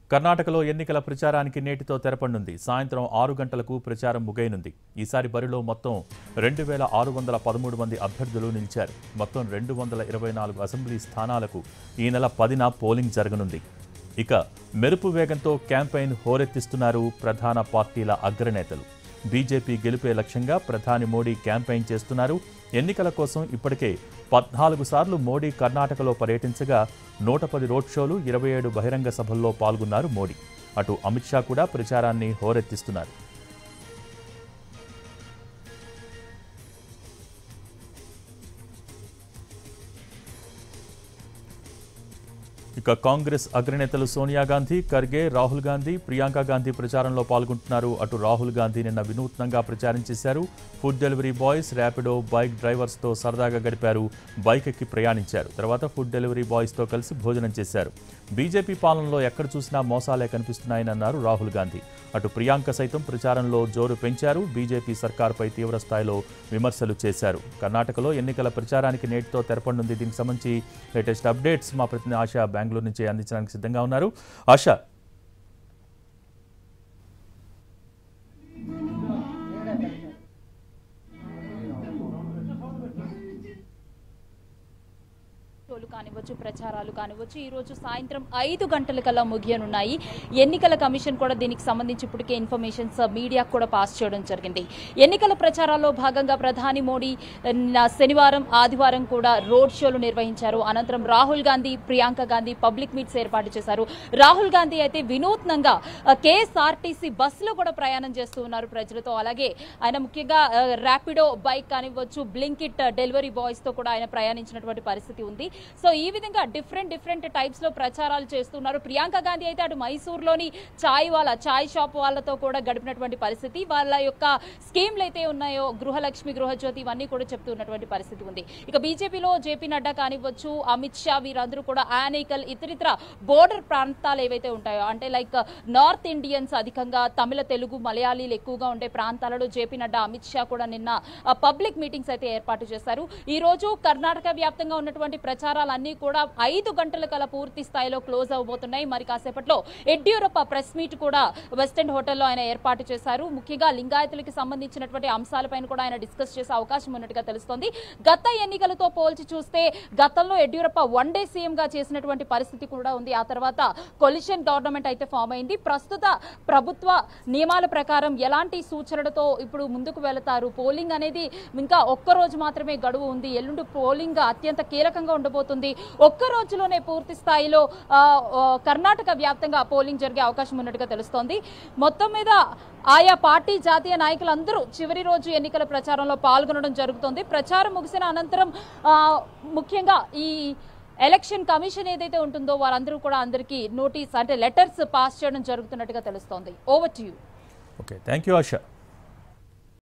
కర్ణాటకలో ఎన్నికల ప్రచారానికి నేటితో తెరపడనుంది. సాయంత్రం 6 గంటలకు ప్రచారం ముగియనుంది. ఈసారి బరిలో మొత్తం 2613 మంది అభ్యర్థులు నిలిచారు. మొత్తం 224 అసెంబ్లీ స్థానాలకు ఈ నెల 10న పోలింగ్ జరగనుంది. ఇక మెరుపు వేగంతో క్యాంపెయిన్ హోరెత్తిస్తున్నారు ప్రధాన పార్టీల అగ్రనేతలు. బీజేపీ గెలుపే లక్ష్యంగా ప్రధాని మోడీ క్యాంపెయిన్ చేస్తున్నారు. ఎన్నికల కోసం ఇప్పటికే 14 సార్లు మోడీ కర్ణాటకలో పర్యటించగా 110 రోడ్ షోలు, 27 బహిరంగ సభల్లో పాల్గొన్నారు మోడీ. అటు అమిత్ షా కూడా ప్రచారాన్ని హోరెత్తిస్తున్నారు. ఇక కాంగ్రెస్ అగ్రనేతలు సోనియా గాంధీ, ఖర్గే, రాహుల్ గాంధీ, ప్రియాంక గాంధీ ప్రచారంలో పాల్గొంటున్నారు. అటు రాహుల్ గాంధీ నిన్న వినూత్నంగా ప్రచారం చేశారు. Food delivery boys, Rapido bike డ్రైవర్స్తో సరదాగా గడిపారు. బైక్ ఎక్కి ప్రయాణించారు. తర్వాత ఫుడ్ డెలివరీ బాయ్స్తో కలిసి భోజనం చేశారు. బీజేపీ పాలనలో ఎక్కడ చూసినా మోసాలే కనిపిస్తున్నాయని అన్నారు రాహుల్ గాంధీ. అటు ప్రియాంక సైతం ప్రచారంలో జోరు పెంచారు. బీజేపీ సర్కార్పై తీవ్ర స్థాయిలో విమర్శలు చేశారు. కర్ణాటకలో ఎన్నికల ప్రచారానికి నేటితో తెరపడనుంది. దీనికి సంబంధించి లేటెస్ట్ అప్డేట్స్ మా ప్రతినిధి ఆశా బెంగళూరు నుంచి అందించడానికి సిద్ధంగా ఉన్నారు. ఆశా, కానివచ్చు, ప్రచారాలు కానివచ్చు, ఈ రోజు సాయంత్రం 5 గంటలకల్లా ముగియనున్నాయి. ఎన్నికల కమిషన్ కూడా దీనికి సంబంధించి ఇప్పటికే ఇన్ఫర్మేషన్స్ మీడియాకు కూడా పాస్ చేయడం జరిగింది. ఎన్నికల ప్రచారాల్లో భాగంగా ప్రధాని మోడీ శనివారం, ఆదివారం కూడా రోడ్ షోలు నిర్వహించారు. అనంతరం రాహుల్ గాంధీ, ప్రియాంక గాంధీ పబ్లిక్ మీట్స్ ఏర్పాటు చేశారు. రాహుల్ గాంధీ అయితే వినూత్నంగా కేఎస్ఆర్టీసీ బస్సులో కూడా ప్రయాణం చేస్తూ ఉన్నారు ప్రజలతో. అలాగే ఆయన ముఖ్యంగా ర్యాపిడో బైక్ కానివ్వచ్చు, బ్లింకిట్ డెలివరీ బాయ్స్ తో కూడా ఆయన ప్రయాణించినటువంటి పరిస్థితి ఉంది. సో ఈ విధంగా డిఫరెంట్ టైప్స్ లో ప్రచారాలు చేస్తున్నారు. ప్రియాంక గాంధీ అయితే అటు మైసూరులోని చాయ్ షాప్ వాళ్ళతో కూడా గడిపినటువంటి పరిస్థితి. వాళ్ళ యొక్క స్కీమ్లు అయితే ఉన్నాయో, గృహలక్ష్మి, గృహజ్యోతి, ఇవన్నీ కూడా చెప్తున్నటువంటి పరిస్థితి ఉంది. ఇక బీజేపీలో జేపీ నడ్డా కానివ్వచ్చు, అమిత్ షా, వీరందరూ కూడా ఆనేకల్, ఇతరితర బోర్డర్ ప్రాంతాలు ఏవైతే ఉంటాయో, అంటే లైక్ నార్త్ ఇండియన్స్ అధికంగా, తమిళ, తెలుగు, మలయాళీలు ఎక్కువగా ఉండే ప్రాంతాలలో జేపీ నడ్డా, అమిత్ షా కూడా నిన్న పబ్లిక్ మీటింగ్స్ అయితే ఏర్పాటు చేశారు. ఈ రోజు కర్ణాటక వ్యాప్తంగా ఉన్నటువంటి ప్రచారాలన్నీ కూడా 5 గంటల కల్లా పూర్తి స్థాయిలో క్లోజ్ అవబోతున్నాయి. మరి కాసేపట్లో యడ్యూరప్ప ప్రెస్ మీట్ కూడా వెస్ట్ ఎండ్ హోటల్లో ఆయన ఏర్పాటు చేశారు. ముఖ్యంగా లింగాయతులకి సంబంధించినటువంటి అంశాలపైన కూడా ఆయన డిస్కస్ చేసే అవకాశం ఉన్నట్టుగా తెలుస్తోంది. గత ఎన్నికలతో పోల్చి చూస్తే గతంలో యడ్యూరప్ప 1 డే సీఎం గా చేసినటువంటి పరిస్థితి కూడా ఉంది. ఆ తర్వాత కొలిషన్ గవర్నమెంట్ అయితే ఫామ్ అయింది. ప్రస్తుత ప్రభుత్వ నియమాల ప్రకారం ఎలాంటి సూచనలతో ఇప్పుడు ముందుకు వెళతారు? పోలింగ్ అనేది ఇంకా ఒక్కరోజు మాత్రమే గడువు ఉంది. ఎల్లుండి పోలింగ్ అత్యంత కీలకంగా ఉండబోతుంది. ఒక్క రోజులోనే పూర్తి స్థాయిలో కర్ణాటక వ్యాప్తంగా పోలింగ్ జరిగే అవకాశం ఉన్నట్టుగా తెలుస్తోంది. మొత్తం మీద ఆయా పార్టీ జాతీయ నాయకులందరూ చివరి రోజు ఎన్నికల ప్రచారంలో పాల్గొనడం జరుగుతోంది. ప్రచారం ముగిసిన అనంతరం ముఖ్యంగా ఈ ఎలక్షన్ కమిషన్ ఏదైతే ఉంటుందో వారందరూ కూడా అందరికీ నోటీస్, అంటే లెటర్స్ పాస్ చేయడం జరుగుతున్నట్టుగా తెలుస్తోంది. Over to you. Okay, thank you ASHA.